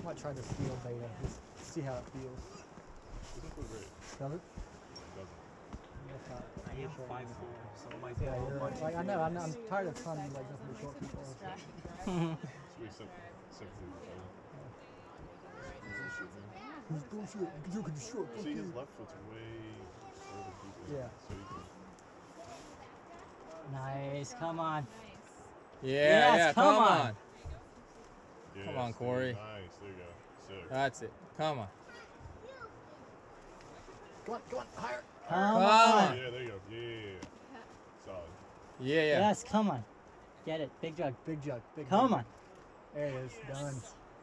might try the steel beta, just see how it feels. Doesn't feel great. Does it? Doesn't. I am 5'4", so it might Yeah, feel you're much. like, I know, I'm tired of hunting like nothing but short people. So we except for He's bullshit, because you can short. see, his left foot's way further deeper. Yeah. So you can, Nice, come on. Yeah, Yes, yeah, come come on. on. Come on, yes, Corey. Nice, there you go. Sick. That's it. Come on. Come on, higher. Come Come on. on. Yeah, there you go. Yeah. Solid. Yeah, yeah. Yes, come on. Get it, big jug. Big jug, big Come jug. on. There it is, done.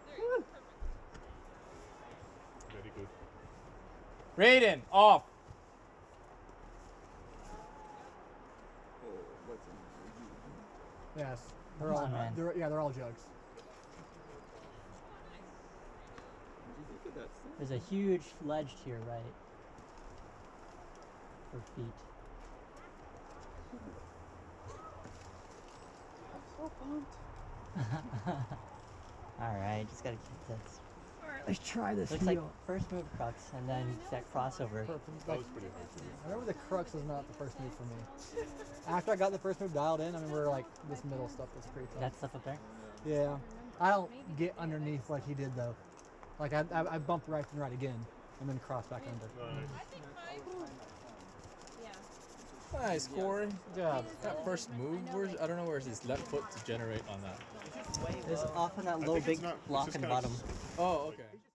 Very good. Raiden, off. Yes, they're Come all, on, man. they're all jugs. There's a huge ledge to your right. For feet. Alright, just gotta keep this. Let's try this Looks like first move crux and then that crossover. That was pretty hard to do. I remember the crux was not the first move for me. After I got the first move dialed in, I remember like this middle stuff was pretty tough. That stuff up there? Yeah, I don't get underneath like he did though. Like I bumped right and right again, and then crossed back under. Nice. Nice, Corey. Good job. That first move, I don't know where's his left foot to generate on that. It's off on that I low think it's big not- it's block just in the kinda bottom. Oh, okay.